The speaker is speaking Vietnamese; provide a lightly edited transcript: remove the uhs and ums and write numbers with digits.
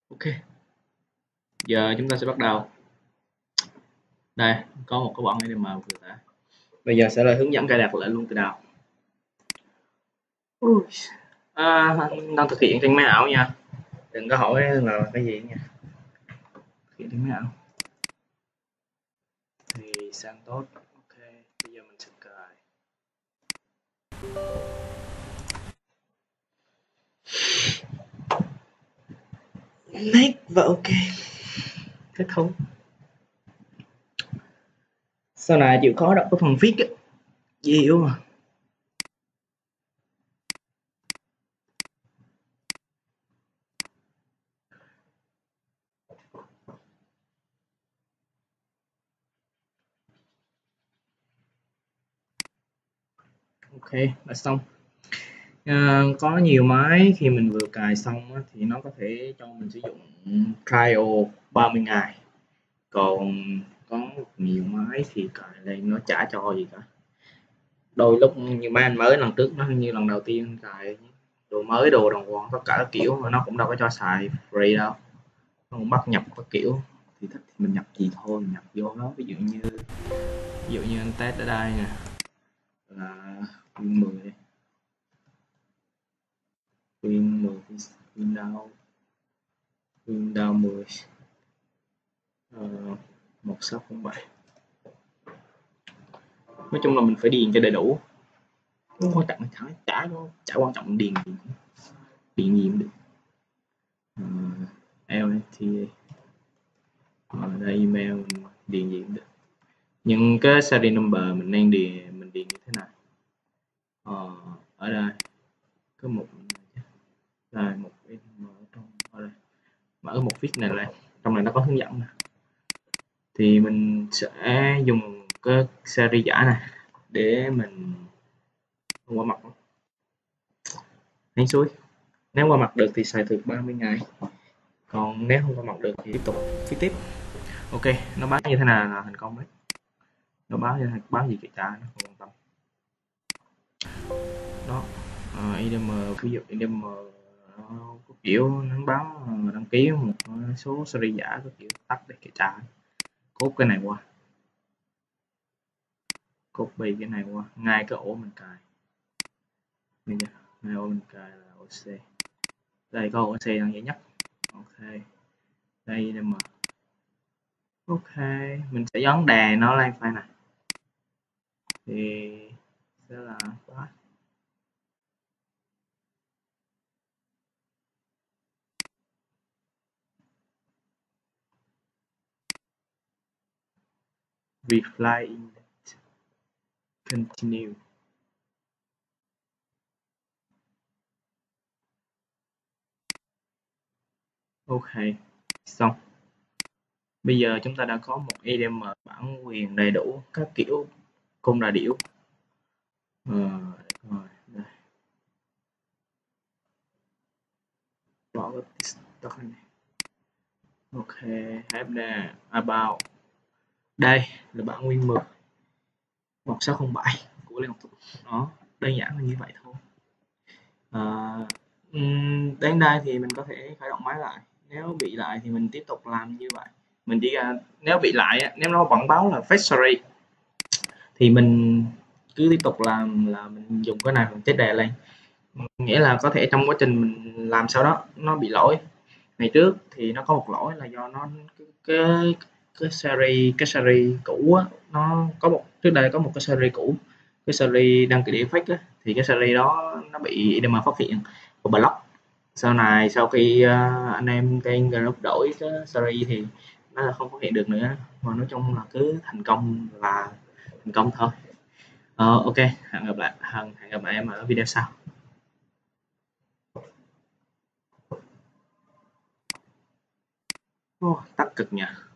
Ok, giờ chúng ta sẽ bắt đầu. Đây, có một cái bọn ADM vừa tải. Bây giờ sẽ là hướng dẫn cài đặt lại luôn từ đầu. Ui. Đang thực hiện trên máy ảo nha. Đừng có hỏi là cái gì nha. Thực hiện trên máy ảo. Thì sang tốt. Ok, bây giờ mình sẽ cài. Next và ok. Kết thúc. Sau này chịu khó đọc cái phần viết á. Dễ hiểu mà. Ok, là xong. Có nhiều máy khi mình vừa cài xong á, thì nó có thể cho mình sử dụng trial 30 ngày. Còn có nhiều máy thì cài lên nó chả cho gì cả. Đôi lúc như mấy anh mới lần trước nó như lần đầu tiên cài đồ mới đồ đàng hoàng tất cả các kiểu mà nó cũng đâu có cho xài free đâu, nó cũng bắt nhập các kiểu, thì thích thì mình nhập gì thôi mình nhập vô đó. Ví dụ như anh test ở đây nè là Win 10 đây. Win 10 Windows 10 1607. Nói chung là mình phải điền cho đầy đủ, không quan trọng chả quan trọng điền gì cũng được. LNT đây email mình điền gì cũng được, nhưng cái serial number mình nên điền như thế nào. Ở đây có một đây một mở trong ở đây, mở một viết này lên, trong này nó có hướng dẫn nè, thì mình sẽ dùng cái series giả này để mình không qua mặt đánh suối. Nếu qua mặt được thì xài được 30 ngày, còn nếu không qua mặt được thì tiếp tục viết tiếp. Ok, nó báo như thế nào là thành công đấy, nó báo gì kệ cha, nó không quan tâm đó. IDM ví dụ IDM có kiểu nó báo đăng ký một số series giả, có kiểu tắt để kệ cha, cốt cái này qua, copy cái này qua ngay cái ổ mình cài, ngay ổ mình cài là ổ C, đây có ổ C đang dễ nhất. Ok, đây IDM. Ok, mình sẽ dán đè nó lên file này thì sẽ là đó. Reply index continue. Ok, xong. Bây giờ chúng ta đã có một EDM bản quyền đầy đủ các kiểu cung đà điểu. Rồi, đây. Bỏ cái stock này. Ok, HD about. Đây là bản nguyên 10 1607 của Liên Hợp Quốc. Đó, đơn giản là như vậy thôi. Đến đây thì mình có thể khởi động máy lại. Nếu bị lại thì mình tiếp tục làm như vậy. Mình chỉ nếu bị lại, nếu nó vẫn báo là factory thì mình cứ tiếp tục làm, là mình dùng cái này mình chết đè lên, nghĩa là có thể trong quá trình mình làm sau đó nó bị lỗi. Ngày trước thì nó có một lỗi là do nó cái series cũ á, nó có một trước đây có một cái series cũ, cái series đăng ký fake á, thì cái series đó nó bị IDM phát hiện và block. Sau này sau khi anh em trên group đổi cái series thì nó không phát hiện được nữa, và nói chung là cứ thành công là thành công thôi. Ok, hẹn gặp lại em ở video sau. Tắt cực nhỉ.